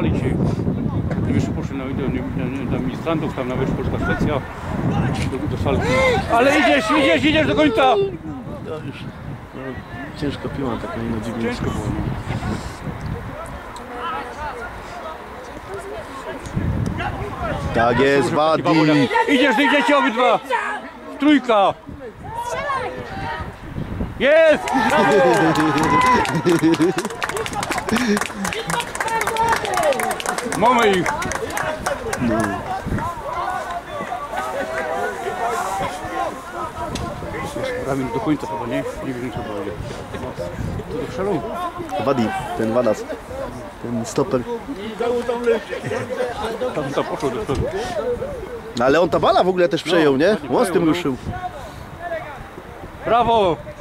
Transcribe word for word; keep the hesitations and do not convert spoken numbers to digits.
chwalić się. Nie wiesz, poszły na, na, na ministrantów, tam na wiesz, Polska Szwecja, do, do salki. Ale idziesz, idziesz, idziesz do końca! No już, no, ciężko piła taka, no dziwnie. Ciężko było. Tak jest, Wadi! Idziesz, idziecie obydwa! Trójka! Jest! Mamy ich! No. Prawie do końca chyba, nie? Nie wiem co będzie. To do szalą. Wadi, ten Wadas. Ten stoper. Tam to poszło do przodu. No ale on ta bala w ogóle też przejął, nie? On z tym ruszył. Brawo!